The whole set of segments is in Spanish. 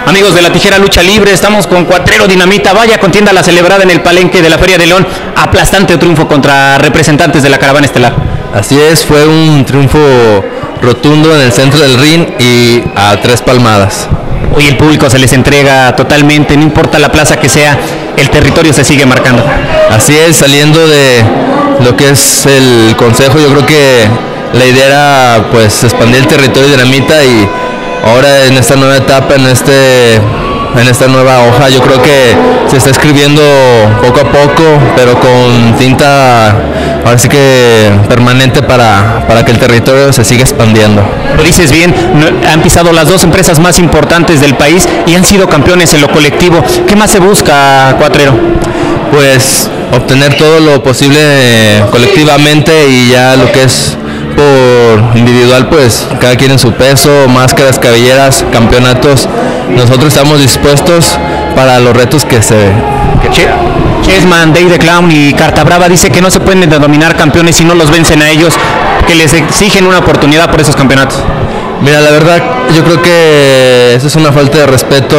Amigos de la Tijera Lucha Libre, estamos con Cuatrero Dinamita. Vaya contienda la celebrada en el Palenque de la Feria de León. Aplastante triunfo contra representantes de la Caravana Estelar. Así es, fue un triunfo rotundo en el centro del ring y a 3 palmadas. Hoy el público se les entrega totalmente, no importa la plaza que sea, el territorio se sigue marcando. Así es, saliendo de lo que es el consejo, yo creo que la idea era pues expandir el territorio de Dinamita y ahora en esta nueva etapa, en esta nueva hoja, yo creo que se está escribiendo poco a poco, pero con tinta ahora sí que permanente para que el territorio se siga expandiendo. Lo dices bien, han pisado las 2 empresas más importantes del país y han sido campeones en lo colectivo. ¿Qué más se busca, Cuatrero? Pues obtener todo lo posible colectivamente y ya lo que es por individual, pues cada quien en su peso, máscaras, cabelleras, campeonatos. Nosotros estamos dispuestos para los retos que se... Chessman, Day the Clown y Carta Brava dice que no se pueden denominar campeones si no los vencen a ellos, que les exigen una oportunidad por esos campeonatos. Mira, la verdad, yo creo que eso es una falta de respeto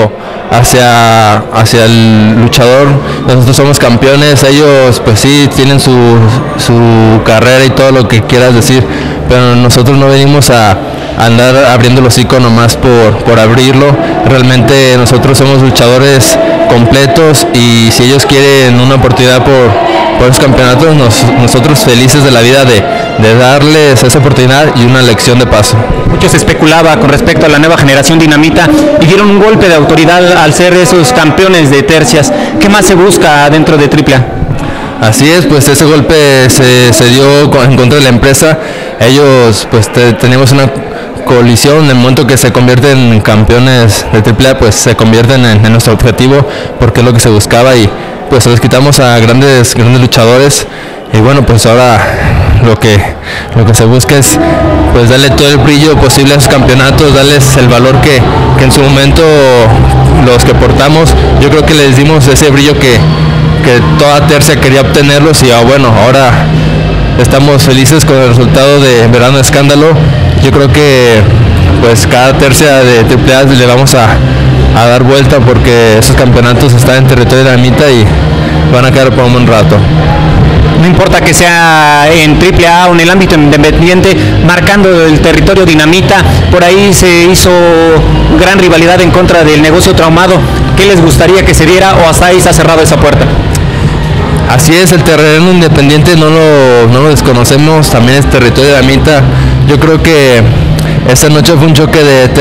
hacia el luchador. Nosotros somos campeones, ellos pues sí tienen su carrera y todo lo que quieras decir, pero nosotros no venimos a andar abriendo el hocico nomás por abrirlo. Realmente nosotros somos luchadores completos y si ellos quieren una oportunidad por los campeonatos, nosotros felices de la vida de darles esa oportunidad y una lección de paso. Mucho se especulaba con respecto a la nueva generación Dinamita y dieron un golpe de autoridad al ser esos campeones de tercias. ¿Qué más se busca dentro de AAA? Así es, pues ese golpe se dio en contra de la empresa. Ellos pues tenemos una colisión. En el momento que se convierten en campeones de AAA, pues se convierten en nuestro objetivo, porque es lo que se buscaba y pues les quitamos a grandes luchadores. Y bueno, pues ahora lo que se busca es pues darle todo el brillo posible a esos campeonatos, darles el valor que en su momento los que portamos, yo creo que les dimos ese brillo que toda tercia quería obtenerlos y bueno, ahora estamos felices con el resultado de Verano de Escándalo. Yo creo que pues cada tercia de AAA le vamos a dar vuelta, porque esos campeonatos están en territorio de Dinamita y van a quedar por un buen rato. No importa que sea en AAA o en el ámbito independiente, marcando el territorio Dinamita. Por ahí se hizo gran rivalidad en contra del negocio traumado. ¿Qué les gustaría que se diera o hasta ahí se ha cerrado esa puerta? Así es, el terreno independiente no lo desconocemos, también es territorio de Dinamita. Yo creo que esta noche fue un choque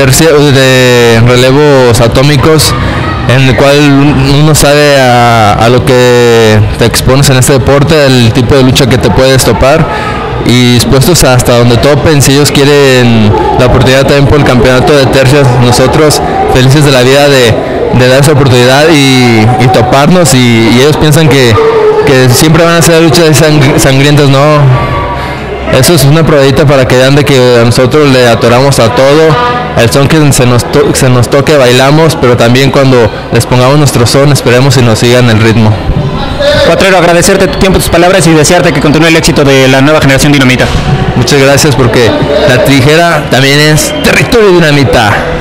de relevos atómicos, en el cual uno sabe a lo que te expones en este deporte, el tipo de lucha que te puedes topar, y dispuestos hasta donde topen. Si ellos quieren la oportunidad también por el campeonato de tercias, nosotros felices de la vida de dar esa oportunidad y toparnos, y ellos piensan que siempre van a ser luchas sangrientas. No, eso es una probadita para que vean de que nosotros le atoramos a todo. El son que se nos toque bailamos, pero también cuando les pongamos nuestro son esperemos y nos sigan el ritmo. Cuatrero, agradecerte tu tiempo, tus palabras y desearte que continúe el éxito de la nueva generación Dinamita. Muchas gracias, porque la Tijera también es territorio Dinamita.